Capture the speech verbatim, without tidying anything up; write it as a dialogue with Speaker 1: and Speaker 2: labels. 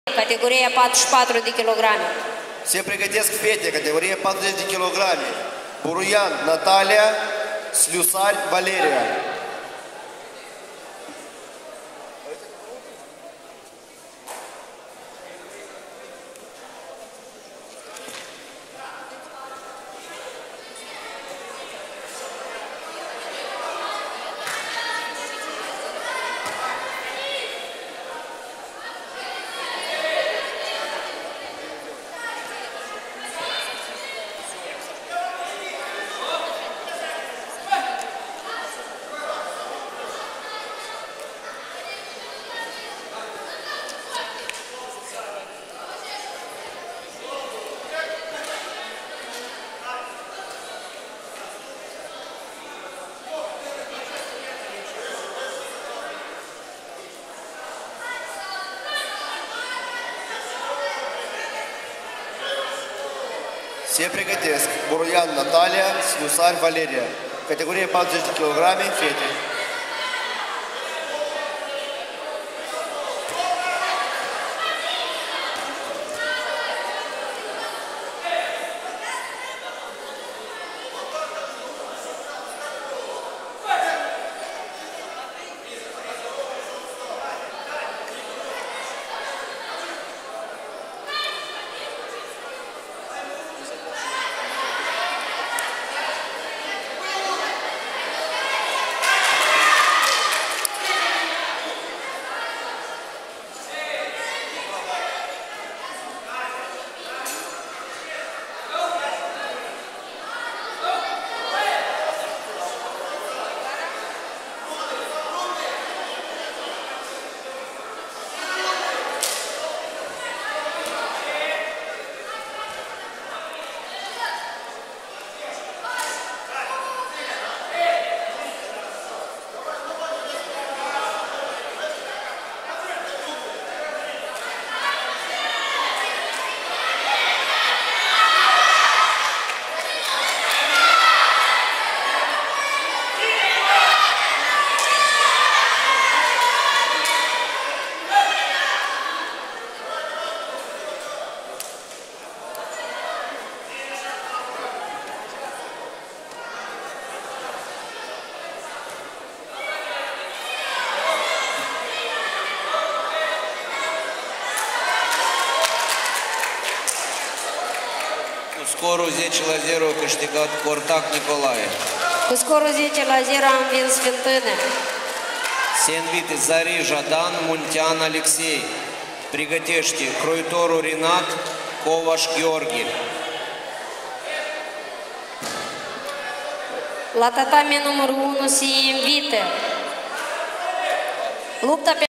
Speaker 1: Категория patruzeci și patru de kilograme.
Speaker 2: Se pregătesc fete, categorie patruzeci de kilograme. Buruian Natalia, Sliusari Valeria. Se pregătesc Buruian Natalia, Sliusari Valeria. Categorie patruzeci de kilograme, fete.
Speaker 3: Scorul zece la zero a câștigat Cortac Nicolae.
Speaker 1: Cu scorul zece la zero a învins Fântână.
Speaker 3: Se invită Zari Jadan, Muntean Alexei. Pregătește Croitorul Rinat, Covaș Gheorghe.
Speaker 1: La tatame numărul unu se invită lupta pe